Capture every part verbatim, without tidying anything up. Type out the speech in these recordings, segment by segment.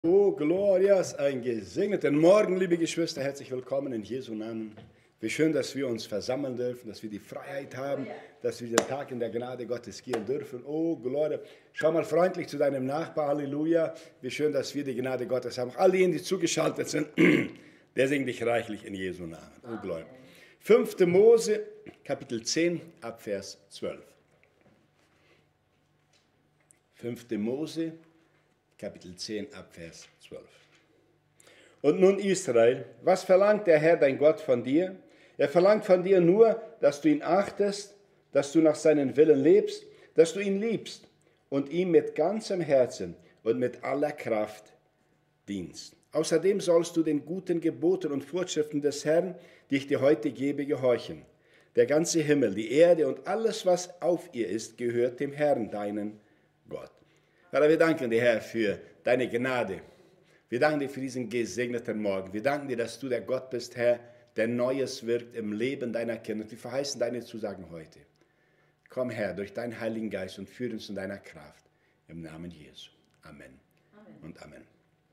Oh, Glorias, einen gesegneten Morgen, liebe Geschwister, herzlich willkommen in Jesu Namen. Wie schön, dass wir uns versammeln dürfen, dass wir die Freiheit haben, dass wir den Tag in der Gnade Gottes gehen dürfen. Oh, Gloria. Schau mal freundlich zu deinem Nachbar, Halleluja. Wie schön, dass wir die Gnade Gottes haben. All diejenigen, die zugeschaltet sind, der segne dich reichlich in Jesu Namen. Oh, Gloria. fünfte Mose, Kapitel zehn, ab Vers zwölf. fünfte Mose, Kapitel zehn, ab Vers zwölf. Und nun Israel, was verlangt der Herr, dein Gott, von dir? Er verlangt von dir nur, dass du ihn achtest, dass du nach seinem Willen lebst, dass du ihn liebst und ihm mit ganzem Herzen und mit aller Kraft dienst. Außerdem sollst du den guten Geboten und Vorschriften des Herrn, die ich dir heute gebe, gehorchen. Der ganze Himmel, die Erde und alles, was auf ihr ist, gehört dem Herrn, deinen Gott. Vater, wir danken dir, Herr, für deine Gnade. Wir danken dir für diesen gesegneten Morgen. Wir danken dir, dass du der Gott bist, Herr, der Neues wirkt im Leben deiner Kinder. Und wir verheißen deine Zusagen heute. Komm, Herr, durch deinen Heiligen Geist und führe uns in deiner Kraft. Im Namen Jesu. Amen, Amen. Und Amen.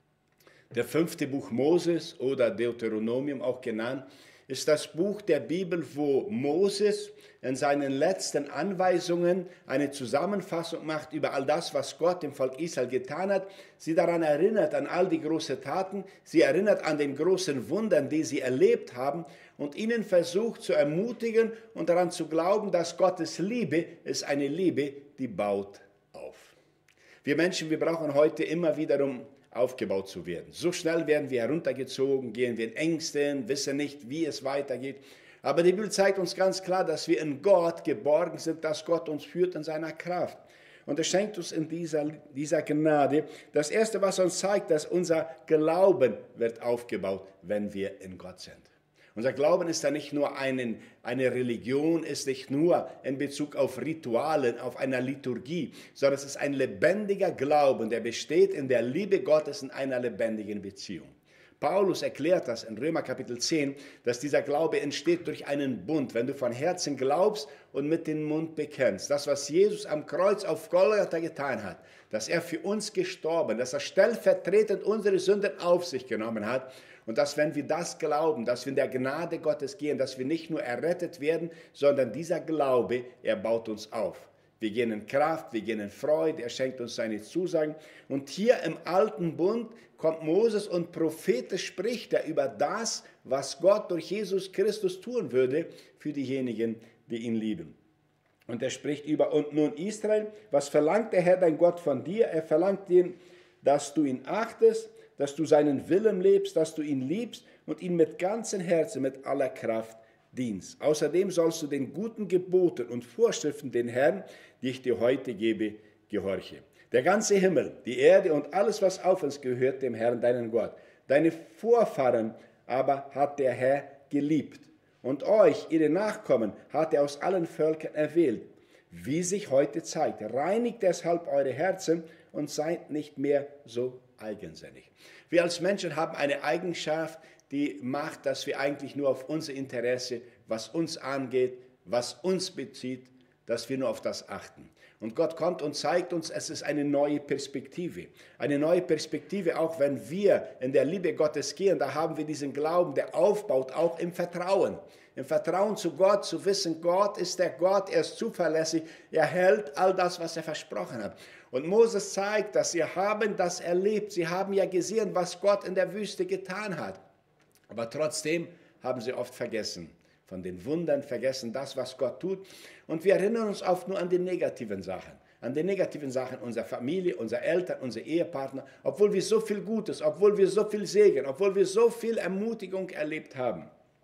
Der fünfte Buch Moses oder Deuteronomium auch genannt, ist das Buch der Bibel, wo Moses in seinen letzten Anweisungen eine Zusammenfassung macht über all das, was Gott dem Volk Israel getan hat. Sie daran erinnert, an all die großen Taten. Sie erinnert an den großen Wundern, die sie erlebt haben. Und ihnen versucht zu ermutigen und daran zu glauben, dass Gottes Liebe ist eine Liebe, die baut auf. Wir Menschen, wir brauchen heute immer wiederum aufgebaut zu werden. So schnell werden wir heruntergezogen, gehen wir in Ängsten, wissen nicht, wie es weitergeht. Aber die Bibel zeigt uns ganz klar, dass wir in Gott geborgen sind, dass Gott uns führt in seiner Kraft. Und er schenkt uns in dieser, dieser Gnade das Erste, was uns zeigt, dass unser Glauben wird aufgebaut, wenn wir in Gott sind. Unser Glauben ist ja nicht nur einen, eine Religion, ist nicht nur in Bezug auf Ritualen, auf einer Liturgie, sondern es ist ein lebendiger Glauben, der besteht in der Liebe Gottes in einer lebendigen Beziehung. Paulus erklärt das in Römer Kapitel zehn, dass dieser Glaube entsteht durch einen Bund, wenn du von Herzen glaubst und mit dem Mund bekennst. Das, was Jesus am Kreuz auf Golgatha getan hat, dass er für uns gestorben, dass er stellvertretend unsere Sünden auf sich genommen hat. Und dass, wenn wir das glauben, dass wir in der Gnade Gottes gehen, dass wir nicht nur errettet werden, sondern dieser Glaube, er baut uns auf. Wir gehen in Kraft, wir gehen in Freude, er schenkt uns seine Zusagen. Und hier im alten Bund kommt Moses und prophetisch spricht er über das, was Gott durch Jesus Christus tun würde für diejenigen, die ihn lieben. Und er spricht über, und nun Israel, was verlangt der Herr dein Gott von dir? Er verlangt dir, dass du ihn achtest, dass du seinen Willen lebst, dass du ihn liebst und ihn mit ganzem Herzen, mit aller Kraft dienst. Außerdem sollst du den guten Geboten und Vorschriften den Herrn, die ich dir heute gebe, gehorche. Der ganze Himmel, die Erde und alles, was auf uns gehört, dem Herrn, deinen Gott. Deine Vorfahren aber hat der Herr geliebt. Und euch, ihre Nachkommen, hat er aus allen Völkern erwählt. Wie sich heute zeigt, reinigt deshalb eure Herzen und seid nicht mehr so eigensinnig. Wir als Menschen haben eine Eigenschaft, die macht, dass wir eigentlich nur auf unser Interesse, was uns angeht, was uns bezieht, dass wir nur auf das achten. Und Gott kommt und zeigt uns, es ist eine neue Perspektive. Eine neue Perspektive, auch wenn wir in der Liebe Gottes gehen, da haben wir diesen Glauben, der aufbaut, auch im Vertrauen. Im Vertrauen zu Gott, zu wissen, Gott ist der Gott, er ist zuverlässig, er hält all das, was er versprochen hat. Und Moses zeigt, dass sie haben das erlebt. Sie haben ja gesehen, was Gott in der Wüste getan hat. Aber trotzdem haben sie oft vergessen, von den Wundern vergessen, das, was Gott tut. Und wir erinnern uns oft nur an die negativen Sachen. An die negativen Sachen unserer Familie, unserer Eltern, unserer Ehepartner. Obwohl wir so viel Gutes, obwohl wir so viel Segen, obwohl wir so viel Ermutigung erlebt haben.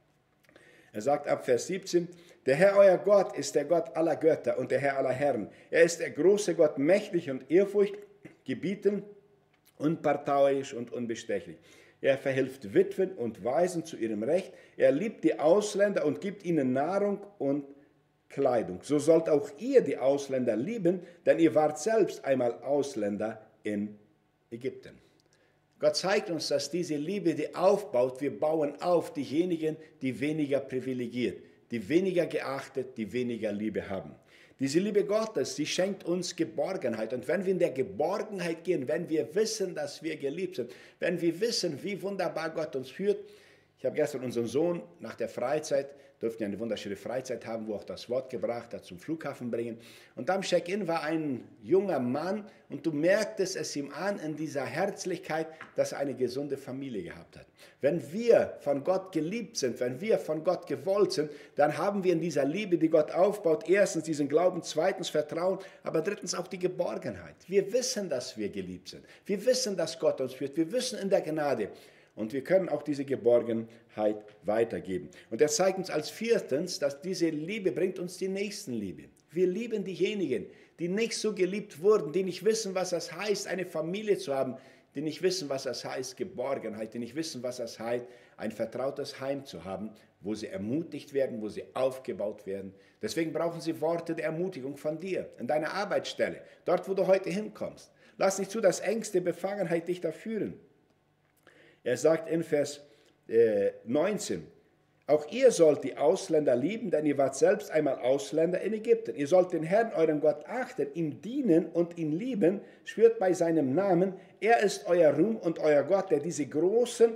Er sagt ab Vers siebzehn, der Herr, euer Gott, ist der Gott aller Götter und der Herr aller Herren. Er ist der große Gott, mächtig und Ehrfurcht, gebieten, unparteiisch und unbestechlich. Er verhilft Witwen und Waisen zu ihrem Recht. Er liebt die Ausländer und gibt ihnen Nahrung und Kleidung. So sollt auch ihr die Ausländer lieben, denn ihr wart selbst einmal Ausländer in Ägypten. Gott zeigt uns, dass diese Liebe, die aufbaut, wir bauen auf diejenigen, die weniger privilegiert, die weniger geachtet, die weniger Liebe haben. Diese Liebe Gottes, sie schenkt uns Geborgenheit. Und wenn wir in der Geborgenheit gehen, wenn wir wissen, dass wir geliebt sind, wenn wir wissen, wie wunderbar Gott uns führt. Ich habe gestern unseren Sohn nach der Freizeit, durften ja eine wunderschöne Freizeit haben, wo auch das Wort gebracht hat, zum Flughafen bringen. Und am Check-in war ein junger Mann und du merktest es ihm an in dieser Herzlichkeit, dass er eine gesunde Familie gehabt hat. Wenn wir von Gott geliebt sind, wenn wir von Gott gewollt sind, dann haben wir in dieser Liebe, die Gott aufbaut, erstens diesen Glauben, zweitens Vertrauen, aber drittens auch die Geborgenheit. Wir wissen, dass wir geliebt sind. Wir wissen, dass Gott uns führt. Wir wissen in der Gnade. Und wir können auch diese Geborgenheit weitergeben. Und er zeigt uns als viertens, dass diese Liebe bringt uns die Nächstenliebe. Wir lieben diejenigen, die nicht so geliebt wurden, die nicht wissen, was das heißt, eine Familie zu haben, die nicht wissen, was das heißt, Geborgenheit, die nicht wissen, was das heißt, ein vertrautes Heim zu haben, wo sie ermutigt werden, wo sie aufgebaut werden. Deswegen brauchen sie Worte der Ermutigung von dir, an deiner Arbeitsstelle, dort, wo du heute hinkommst. Lass nicht zu, dass Ängste, Befangenheit dich da führen. Er sagt in Vers neunzehn, auch ihr sollt die Ausländer lieben, denn ihr wart selbst einmal Ausländer in Ägypten. Ihr sollt den Herrn, euren Gott, achten, ihm dienen und ihn lieben, schwört bei seinem Namen. Er ist euer Ruhm und euer Gott, der diese großen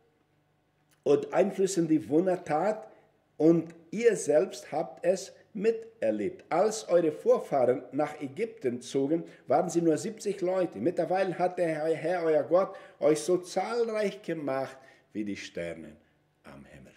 und einflößenden Wunder tat, und ihr selbst habt es miterlebt. Als eure Vorfahren nach Ägypten zogen, waren sie nur siebzig Leute. Mittlerweile hat der Herr, euer Gott, euch so zahlreich gemacht wie die Sterne am Himmel.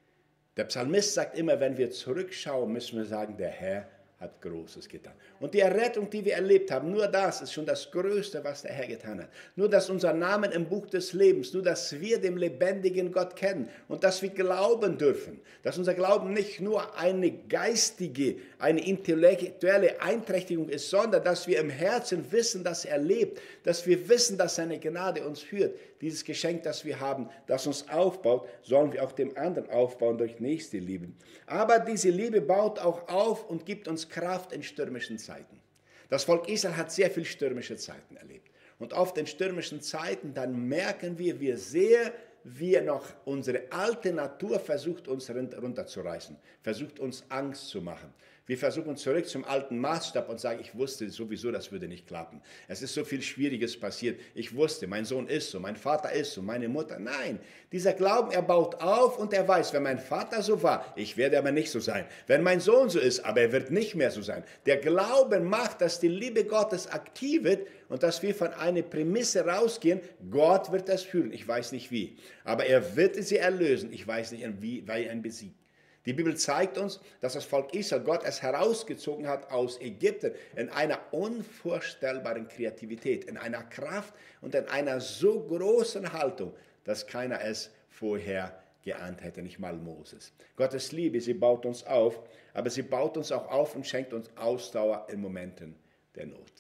Der Psalmist sagt immer, wenn wir zurückschauen, müssen wir sagen, der Herr hat Großes getan. Und die Errettung, die wir erlebt haben, nur das ist schon das Größte, was der Herr getan hat. Nur, dass unser Name im Buch des Lebens, nur, dass wir den lebendigen Gott kennen und dass wir glauben dürfen, dass unser Glauben nicht nur eine geistige, eine intellektuelle Einträchtigung ist, sondern dass wir im Herzen wissen, dass er lebt, dass wir wissen, dass seine Gnade uns führt. Dieses Geschenk, das wir haben, das uns aufbaut, sollen wir auch dem anderen aufbauen durch nächste Liebe. Aber diese Liebe baut auch auf und gibt uns Kraft in stürmischen Zeiten. Das Volk Israel hat sehr viel stürmische Zeiten erlebt. Und oft in stürmischen Zeiten, dann merken wir, wie sehr wir noch unsere alte Natur versucht, uns runterzureißen, versucht uns Angst zu machen. Wir versuchen zurück zum alten Maßstab und sagen, ich wusste sowieso, das würde nicht klappen. Es ist so viel Schwieriges passiert. Ich wusste, mein Sohn ist so, mein Vater ist so, meine Mutter. Nein, dieser Glauben, er baut auf und er weiß, wenn mein Vater so war, ich werde aber nicht so sein. Wenn mein Sohn so ist, aber er wird nicht mehr so sein. Der Glaube macht, dass die Liebe Gottes aktiv wird und dass wir von einer Prämisse rausgehen, Gott wird das führen. Ich weiß nicht wie, aber er wird sie erlösen. Ich weiß nicht, wie, weil er ihn besiegt. Die Bibel zeigt uns, dass das Volk Israel Gott es herausgezogen hat aus Ägypten in einer unvorstellbaren Kreativität, in einer Kraft und in einer so großen Haltung, dass keiner es vorher geahnt hätte, nicht mal Moses. Gottes Liebe, sie baut uns auf, aber sie baut uns auch auf und schenkt uns Ausdauer in Momenten der Not.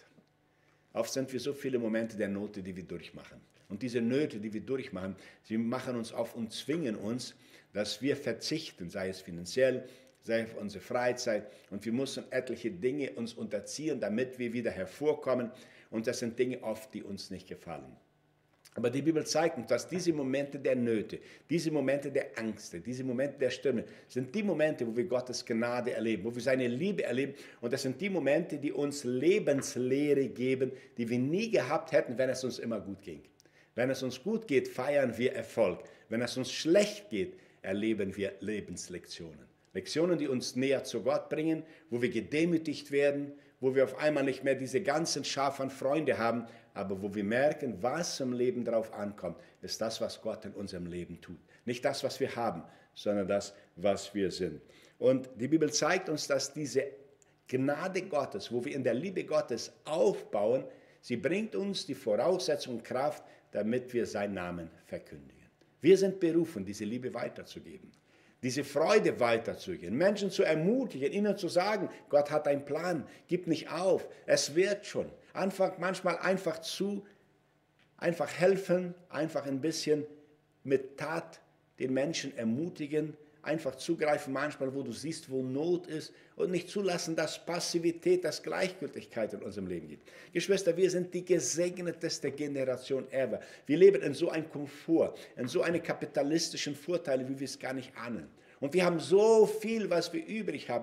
Oft sind wir so viele Momente der Not, die wir durchmachen. Und diese Nöte, die wir durchmachen, sie machen uns auf und zwingen uns, dass wir verzichten, sei es finanziell, sei es auf unsere Freizeit. Und wir müssen etliche Dinge uns unterziehen, damit wir wieder hervorkommen. Und das sind Dinge oft, die uns nicht gefallen. Aber die Bibel zeigt uns, dass diese Momente der Nöte, diese Momente der Angst, diese Momente der Stürme, sind die Momente, wo wir Gottes Gnade erleben, wo wir seine Liebe erleben. Und das sind die Momente, die uns Lebenslehre geben, die wir nie gehabt hätten, wenn es uns immer gut ging. Wenn es uns gut geht, feiern wir Erfolg. Wenn es uns schlecht geht, erleben wir Lebenslektionen. Lektionen, die uns näher zu Gott bringen, wo wir gedemütigt werden, wo wir auf einmal nicht mehr diese ganzen Schar von Freunde haben, aber wo wir merken, was im Leben drauf ankommt, ist das, was Gott in unserem Leben tut. Nicht das, was wir haben, sondern das, was wir sind. Und die Bibel zeigt uns, dass diese Gnade Gottes, wo wir in der Liebe Gottes aufbauen, sie bringt uns die Voraussetzung und Kraft, damit wir seinen Namen verkündigen. Wir sind berufen, diese Liebe weiterzugeben, diese Freude weiterzugeben, Menschen zu ermutigen, ihnen zu sagen, Gott hat einen Plan, gib nicht auf, es wird schon. Anfang manchmal einfach zu, einfach helfen, einfach ein bisschen mit Tat den Menschen ermutigen, einfach zugreifen manchmal, wo du siehst, wo Not ist und nicht zulassen, dass Passivität, dass Gleichgültigkeit in unserem Leben gibt. Geschwister, wir sind die gesegneteste Generation ever. Wir leben in so einem Komfort, in so einem kapitalistischen Vorteil, wie wir es gar nicht ahnen. Und wir haben so viel, was wir übrig haben.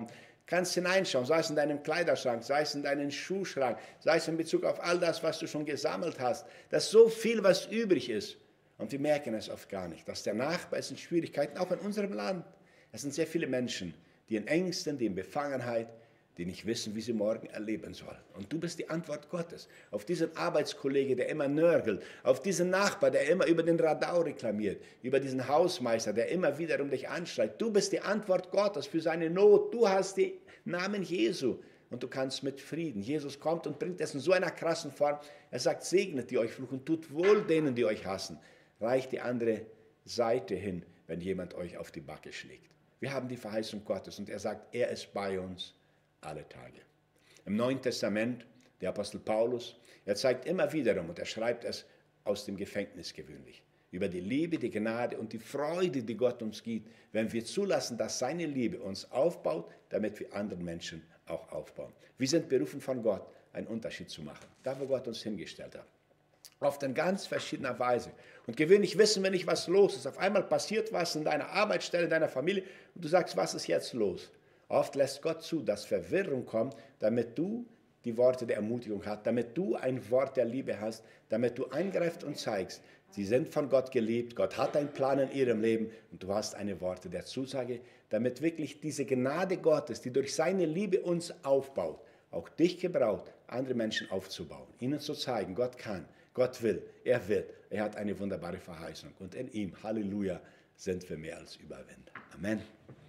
Kannst hineinschauen, sei es in deinem Kleiderschrank, sei es in deinem Schuhschrank, sei es in Bezug auf all das, was du schon gesammelt hast. Da ist so viel, was übrig ist. Und wir merken es oft gar nicht, dass der Nachbar ist in Schwierigkeiten, auch in unserem Land. Es sind sehr viele Menschen, die in Ängsten, die in Befangenheit, die nicht wissen, wie sie morgen erleben sollen. Und du bist die Antwort Gottes auf diesen Arbeitskollege, der immer nörgelt, auf diesen Nachbar, der immer über den Radau reklamiert, über diesen Hausmeister, der immer wieder um dich anschreit. Du bist die Antwort Gottes für seine Not. Du hast den Namen Jesu und du kannst mit Frieden. Jesus kommt und bringt es in so einer krassen Form. Er sagt, segnet die euch fluchen, tut wohl denen, die euch hassen. Reicht die andere Seite hin, wenn jemand euch auf die Backe schlägt. Wir haben die Verheißung Gottes und er sagt, er ist bei uns alle Tage. Im Neuen Testament, der Apostel Paulus, er zeigt immer wiederum, und er schreibt es aus dem Gefängnis gewöhnlich, über die Liebe, die Gnade und die Freude, die Gott uns gibt, wenn wir zulassen, dass seine Liebe uns aufbaut, damit wir anderen Menschen auch aufbauen. Wir sind berufen von Gott, einen Unterschied zu machen, da wo Gott uns hingestellt hat. Auf in ganz verschiedener Weise. Und gewöhnlich wissen wir nicht, was los ist. Auf einmal passiert was in deiner Arbeitsstelle, in deiner Familie und du sagst, was ist jetzt los? Oft lässt Gott zu, dass Verwirrung kommt, damit du die Worte der Ermutigung hast, damit du ein Wort der Liebe hast, damit du eingreifst und zeigst, sie sind von Gott geliebt, Gott hat einen Plan in ihrem Leben und du hast eine Worte der Zusage, damit wirklich diese Gnade Gottes, die durch seine Liebe uns aufbaut, auch dich gebraucht, andere Menschen aufzubauen, ihnen zu zeigen, Gott kann, Gott will, er wird, er hat eine wunderbare Verheißung und in ihm, Halleluja, sind wir mehr als Überwinder. Amen.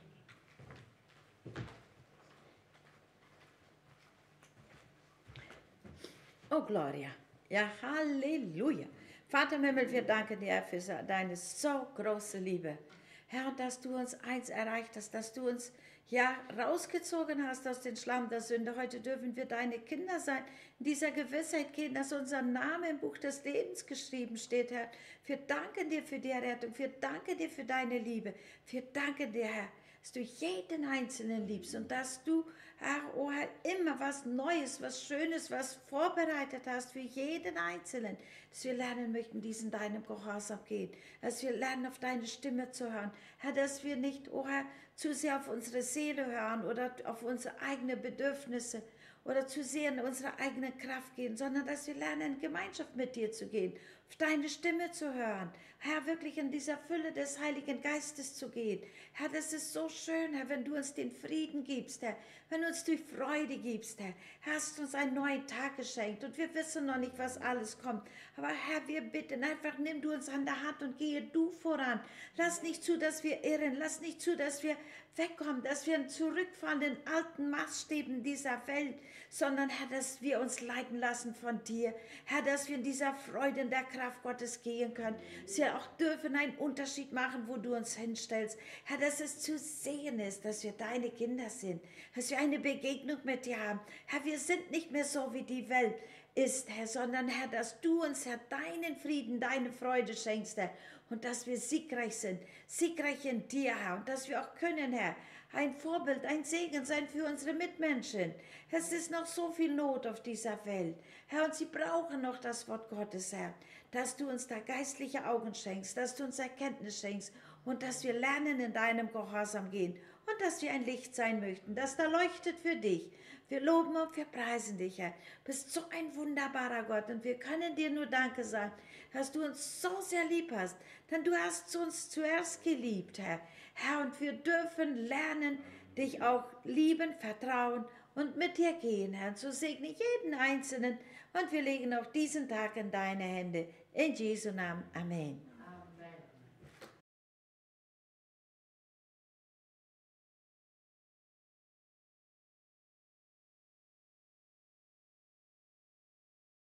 Oh, Gloria. Ja, Halleluja. Vater im Himmel, wir danken dir für deine so große Liebe. Herr, dass du uns eins erreicht hast, dass du uns ja rausgezogen hast aus dem Schlamm der Sünde. Heute dürfen wir deine Kinder sein, in dieser Gewissheit gehen, dass unser Name im Buch des Lebens geschrieben steht, Herr. Wir danken dir für die Errettung, wir danken dir für deine Liebe, wir danken dir, Herr, dass du jeden Einzelnen liebst und dass du, Herr, oh Herr, immer was Neues, was Schönes, was vorbereitet hast für jeden Einzelnen, dass wir lernen möchten, diesen deinem Gehorsam gehen, dass wir lernen, auf deine Stimme zu hören, Herr, dass wir nicht, oh Herr, zu sehr auf unsere Seele hören oder auf unsere eigenen Bedürfnisse oder zu sehr in unsere eigene Kraft gehen, sondern dass wir lernen, in Gemeinschaft mit dir zu gehen, auf deine Stimme zu hören, Herr, wirklich in dieser Fülle des Heiligen Geistes zu gehen. Herr, das ist so schön, Herr, wenn du uns den Frieden gibst, Herr, wenn du uns die Freude gibst, Herr. Herr, hast uns einen neuen Tag geschenkt und wir wissen noch nicht, was alles kommt. Aber Herr, wir bitten einfach, nimm du uns an der Hand und gehe du voran. Lass nicht zu, dass wir irren, lass nicht zu, dass wir wegkommen, dass wir zurückfahren in alten Maßstäben dieser Welt, sondern Herr, dass wir uns leiten lassen von dir. Herr, dass wir in dieser Freude, in der Kraft Gottes gehen können. Dass wir auch dürfen einen Unterschied machen, wo du uns hinstellst. Herr, dass es zu sehen ist, dass wir deine Kinder sind, dass wir eine Begegnung mit dir haben. Herr, wir sind nicht mehr so, wie die Welt ist, Herr, sondern Herr, dass du uns, Herr, deinen Frieden, deine Freude schenkst, Herr, und dass wir siegreich sind, siegreich in dir, Herr, und dass wir auch können, Herr, ein Vorbild, ein Segen sein für unsere Mitmenschen. Es ist noch so viel Not auf dieser Welt, Herr, und sie brauchen noch das Wort Gottes, Herr, dass du uns da geistliche Augen schenkst, dass du uns Erkenntnis schenkst und dass wir lernen, in deinem Gehorsam gehen und dass wir ein Licht sein möchten, das da leuchtet für dich. Wir loben und wir preisen dich, Herr. Du bist so ein wunderbarer Gott und wir können dir nur Danke sagen, dass du uns so sehr lieb hast, denn du hast uns zuerst geliebt, Herr. Herr, und wir dürfen lernen, dich auch lieben, vertrauen und mit dir gehen, Herr. So segne jeden Einzelnen und wir legen auch diesen Tag in deine Hände. In Jesu Namen. Amen.